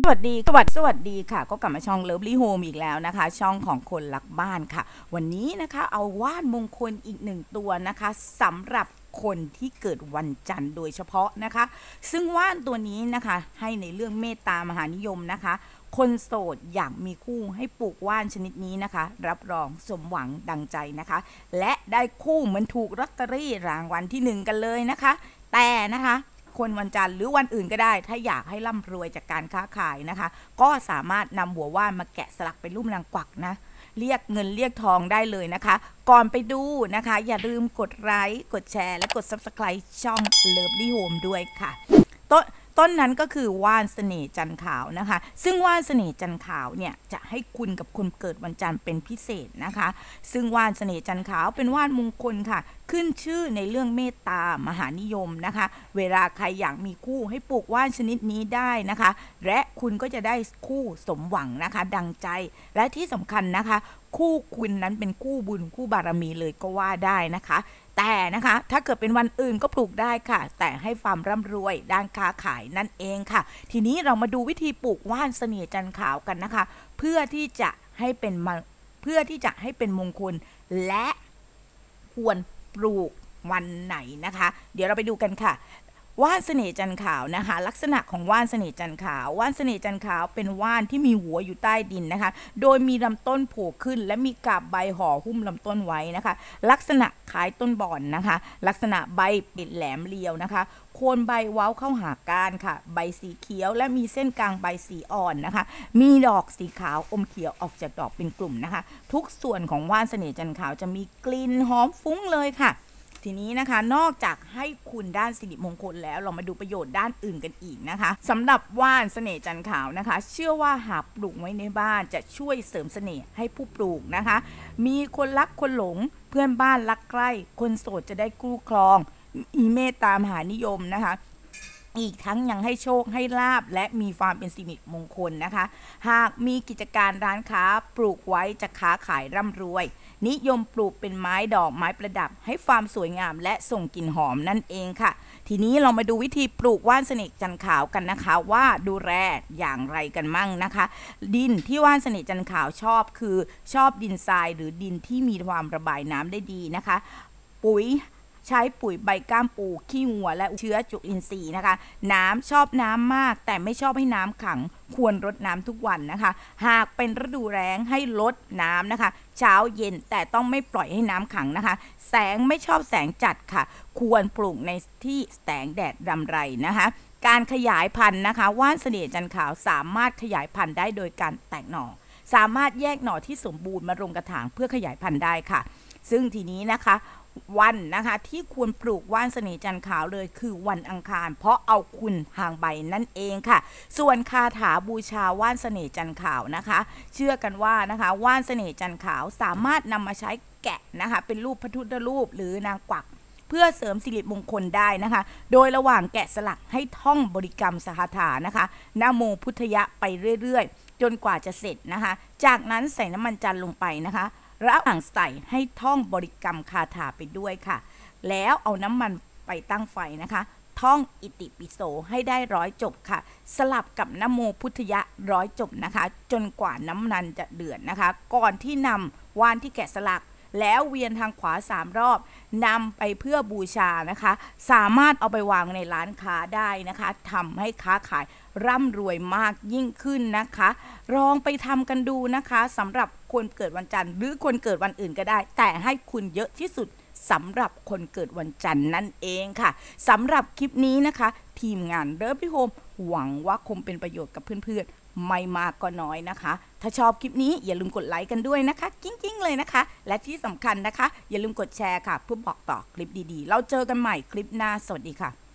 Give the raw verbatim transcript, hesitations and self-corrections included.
สวัสดีสวัสดีสวัสดีค่ะก็กลับมาช่อง Lovely Home อีกแล้วนะคะช่องของคนรักบ้านค่ะวันนี้นะคะเอาว่านมงคลอีกหนึ่งตัวนะคะสำหรับคนที่เกิดวันจันทร์โดยเฉพาะนะคะซึ่งว่านตัวนี้นะคะให้ในเรื่องเมตตามหานิยมนะคะคนโสดอยากมีคู่ให้ปลูกว่านชนิดนี้นะคะรับรองสมหวังดังใจนะคะและได้คู่เหมือนถูกลอตเตอรี่รางวัลที่หนึ่งกันเลยนะคะแต่นะคะคนวันจันทร์หรือวันอื่นก็ได้ถ้าอยากให้ร่ำรวยจากการค้าขายนะคะก็สามารถนำหัวว่านมาแกะสลักเป็นรูปนางกวักนะเรียกเงินเรียกทองได้เลยนะคะก่อนไปดูนะคะอย่าลืมกดไลค์กดแชร์และกด ซับสไครบ์ ช่อง Lovely Home ด้วยค่ะต้นต้นนั้นก็คือว่านเสน่ห์จันทร์ขาวนะคะซึ่งว่านเสน่ห์จันทร์ขาวเนี่ยจะให้คุณกับคนเกิดวันจันทร์เป็นพิเศษนะคะซึ่งว่านเสน่ห์จันทร์ขาวเป็นว่านมงคลค่ะขึ้นชื่อในเรื่องเมตตามหานิยมนะคะเวลาใครอยากมีคู่ให้ปลูกว่านชนิดนี้ได้นะคะและคุณก็จะได้คู่สมหวังนะคะดังใจและที่สำคัญนะคะคู่คุณนั้นเป็นคู่บุญคู่บารมีเลยก็ว่าได้นะคะแต่นะคะถ้าเกิดเป็นวันอื่นก็ปลูกได้ค่ะแต่ให้ความร่ำรวยด้านค้าขายนั่นเองค่ะทีนี้เรามาดูวิธีปลูกว่านเสน่ห์จันทร์ขาวกันนะคะเพื่อที่จะให้เป็นเพื่อที่จะให้เป็นมงคลและควรปลูกวันไหนนะคะเดี๋ยวเราไปดูกันค่ะว่านเสน่ห์จันทร์ขาวนะคะลักษณะของว่านเสน่ห์จันทร์ขาวว่านเสน่ห์จันทร์ขาวเป็นว่านที่มีหัวอยู่ใต้ดินนะคะโดยมีลำต้นโผล่ขึ้นและมีกาบใบห่อหุ้มลำต้นไว้นะคะลักษณะคล้ายต้นบ่อนนะคะลักษณะใบปิดแหลมเรียวนะคะโคนใบเว้าเข้าหาก้านค่ะใบสีเขียวและมีเส้นกลางใบสีอ่อนนะคะมีดอกสีขาวอมเขียวออกจากดอกเป็นกลุ่มนะคะทุกส่วนของว่านเสน่ห์จันทร์ขาวจะมีกลิ่นหอมฟุ้งเลยค่ะทีนี้นะคะนอกจากให้คุณด้านสิริมงคลแล้วเรามาดูประโยชน์ด้านอื่นกันอีกนะคะสำหรับว่านเสน่ห์จันทร์ขาวนะคะเชื่อว่าหากปลูกไว้ในบ้านจะช่วยเสริมเสน่ห์ให้ผู้ปลูกนะคะมีคนรักคนหลงเพื่อนบ้านรักใกล้คนโสดจะได้คู่ครองมีเมตตามหานิยมนะคะอีกทั้งยังให้โชคให้ลาบและมีความเป็นสิริมงคลนะคะหากมีกิจการร้านค้าปลูกไว้จะค้าขายร่ำรวยนิยมปลูกเป็นไม้ดอกไม้ประดับให้ความสวยงามและส่งกลิ่นหอมนั่นเองค่ะทีนี้เรามาดูวิธีปลูกว่านเสน่ห์จันทร์ขาวกันนะคะว่าดูแลอย่างไรกันมั่งนะคะดินที่ว่านเสน่ห์จันทร์ขาวชอบคือชอบดินทรายหรือดินที่มีความระบายน้ำได้ดีนะคะปุ๋ยใช้ปุ๋ยใบก้ามปูขี้งัวและเชื้อจุลินทรีย์นะคะน้ำชอบน้ำมากแต่ไม่ชอบให้น้ำขังควรรดน้ำทุกวันนะคะหากเป็นฤดูแล้งให้ลดน้ำนะคะเช้าเย็นแต่ต้องไม่ปล่อยให้น้ำขังนะคะแสงไม่ชอบแสงจัดค่ะควรปลูกในที่แสงแดดรำไรนะคะการขยายพันธุ์นะคะว่านเสน่ห์จันทร์ขาวสามารถขยายพันธุ์ได้โดยการแตกหน่อสามารถแยกหน่อที่สมบูรณ์มาลงกระถางเพื่อขยายพันธุ์ได้ค่ะซึ่งทีนี้นะคะวันนะคะที่ควรปลูกว่านเสน่ห์จันทร์ขาวเลยคือวันอังคารเพราะเอาคุณทางใบนั่นเองค่ะส่วนคาถาบูชาว่านเสน่ห์จันทร์ขาวนะคะเชื่อกันว่านะคะว่านเสน่ห์จันทร์ขาวสามารถนำมาใช้แกะนะคะเป็นรูปพระพุทธรูปหรือนางกวักเพื่อเสริมสิริมงคลได้นะคะโดยระหว่างแกะสลักให้ท่องบริกรรมสหถานะคะนะโมพุทธยะไปเรื่อยๆจนกว่าจะเสร็จนะคะจากนั้นใส่น้ำมันจันทร์ลงไปนะคะระหว่างใส่ให้ท่องบริกรรมคาถาไปด้วยค่ะแล้วเอาน้ำมันไปตั้งไฟนะคะท่องอิติปิโสให้ได้ร้อยจบค่ะสลับกับนะโมพุทธยะร้อยจบนะคะจนกว่าน้ำมันจะเดือดนะคะก่อนที่นำว่านที่แกะสลักแล้วเวียนทางขวาสามรอบนำไปเพื่อบูชานะคะสามารถเอาไปวางในร้านค้าได้นะคะทำให้ค้าขายร่ำรวยมากยิ่งขึ้นนะคะลองไปทำกันดูนะคะสำหรับคนเกิดวันจันทร์หรือคนเกิดวันอื่นก็ได้แต่ให้คุณเยอะที่สุดสำหรับคนเกิดวันจันทร์นั่นเองค่ะสำหรับคลิปนี้นะคะทีมงานLovely Homeหวังว่าคงเป็นประโยชน์กับเพื่อนๆไม่มากก็น้อยนะคะถ้าชอบคลิปนี้อย่าลืมกดไลค์กันด้วยนะคะกิ้งๆเลยนะคะและที่สำคัญนะคะอย่าลืมกดแชร์ค่ะเพื่อบอกต่อคลิปดีๆเราเจอกันใหม่คลิปหน้าสวัสดีค่ะ